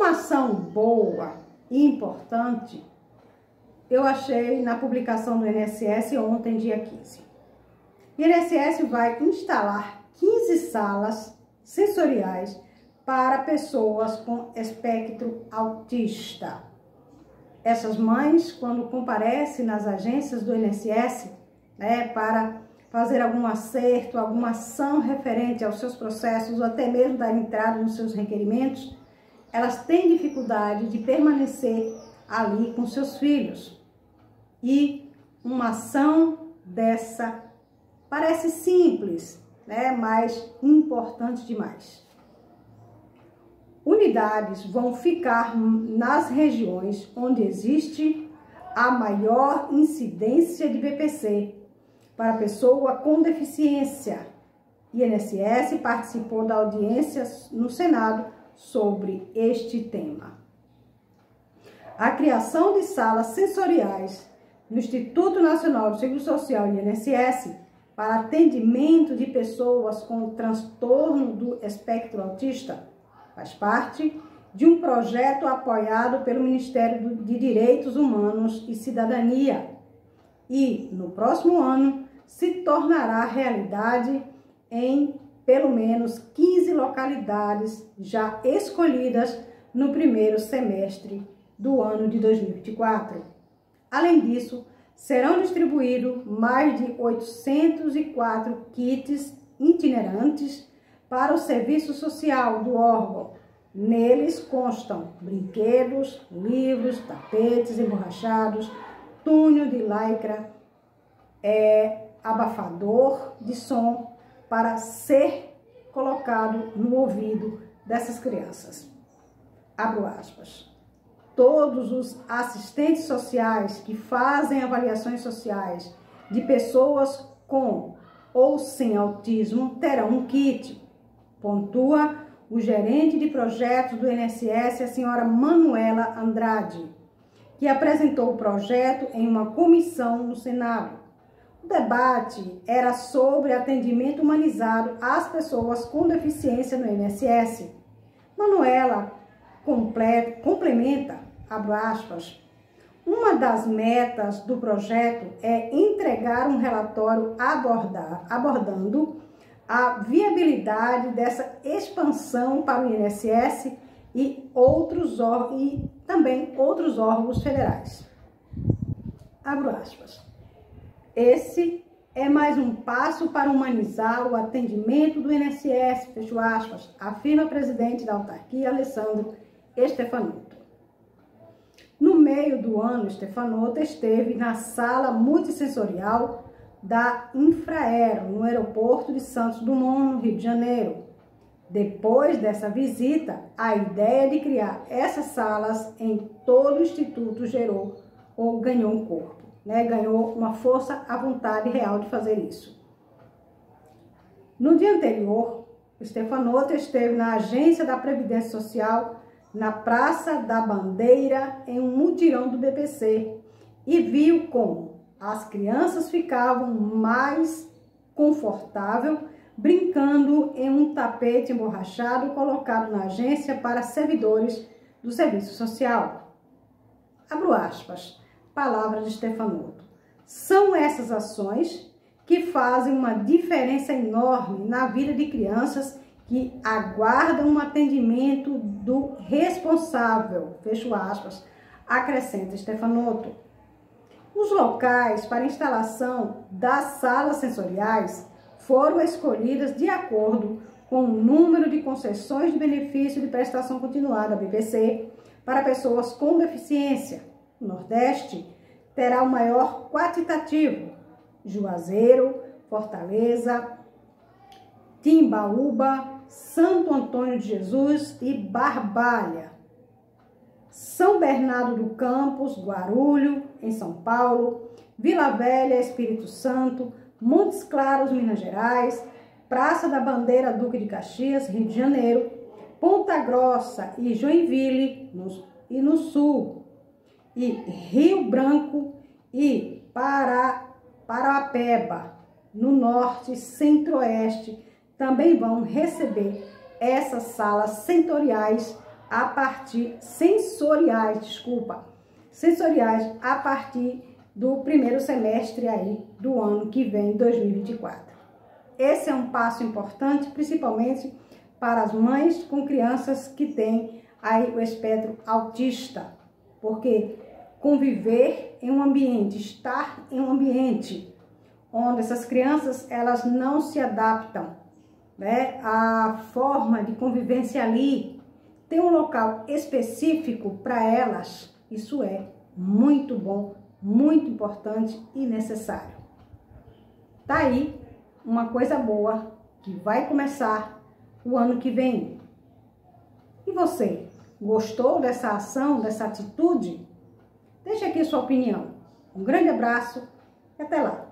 Uma ação boa e importante eu achei na publicação do INSS ontem, dia 15. O INSS vai instalar 15 salas sensoriais para pessoas com espectro autista. Essas mães, quando comparecem nas agências do INSS, para fazer algum acerto, alguma ação referente aos seus processos, ou até mesmo dar entrada nos seus requerimentos, elas têm dificuldade de permanecer ali com seus filhos. E uma ação dessa parece simples, mas importante demais. Unidades vão ficar nas regiões onde existe a maior incidência de BPC para pessoa com deficiência. O INSS participou da audiência no Senado sobre este tema. A criação de salas sensoriais no Instituto Nacional do Seguro Social e INSS para atendimento de pessoas com transtorno do espectro autista faz parte de um projeto apoiado pelo Ministério de Direitos Humanos e Cidadania e, no próximo ano, se tornará realidade em pelo menos 15 localidades já escolhidas no primeiro semestre do ano de 2024. Além disso, serão distribuídos mais de 804 kits itinerantes para o serviço social do órgão. Neles constam brinquedos, livros, tapetes emborrachados, túnel de lycra, abafador de som para ser colocado no ouvido dessas crianças. Abro aspas. Todos os assistentes sociais que fazem avaliações sociais de pessoas com ou sem autismo terão um kit, pontua o gerente de projetos do INSS, a senhora Manuela Andrade, que apresentou o projeto em uma comissão no Senado. O debate era sobre atendimento humanizado às pessoas com deficiência no INSS. Manuela complementa, abro aspas, uma das metas do projeto é entregar um relatório abordando a viabilidade dessa expansão para o INSS e também outros órgãos federais. Abro aspas. Esse é mais um passo para humanizar o atendimento do INSS, fecho aspas, afirma o presidente da autarquia, Alessandro Stefanotto. No meio do ano, Stefanotto esteve na sala multissensorial da Infraero, no aeroporto de Santos Dumont, no Rio de Janeiro. Depois dessa visita, a ideia de criar essas salas em todo o Instituto ganhou um corpo, ganhou uma força, a vontade real de fazer isso. No dia anterior, Stefanotto esteve na agência da Previdência Social, na Praça da Bandeira, em um mutirão do BPC, e viu como as crianças ficavam mais confortáveis brincando em um tapete emborrachado colocado na agência para servidores do serviço social. Abro aspas, palavras de Stefanotto. São essas ações que fazem uma diferença enorme na vida de crianças que aguardam um atendimento do responsável, fecho aspas, acrescenta Stefanotto. Os locais para instalação das salas sensoriais foram escolhidas de acordo com o número de concessões de benefício de prestação continuada, BPC, para pessoas com deficiência. O Nordeste terá o maior quantitativo: Juazeiro, Fortaleza, Timbaúba, Santo Antônio de Jesus e Barbalha. São Bernardo do Campos, Guarulhos, em São Paulo, Vila Velha, Espírito Santo, Montes Claros, Minas Gerais, Praça da Bandeira, Duque de Caxias, Rio de Janeiro, Ponta Grossa e Joinville, no sul, e Rio Branco e Parapeba, no norte e centro-oeste, também vão receber essas salas sensoriais a partir, sensoriais a partir do primeiro semestre aí do ano que vem, 2024. Esse é um passo importante, principalmente para as mães com crianças que têm aí o espectro autista, porque conviver em um ambiente, estar em um ambiente onde essas crianças elas não se adaptam, né, à forma de convivência ali, tem um local específico para elas, isso é muito bom, muito importante e necessário. Tá aí uma coisa boa que vai começar o ano que vem. E você, gostou dessa ação, dessa atitude? Deixa aqui sua opinião. Um grande abraço e até lá!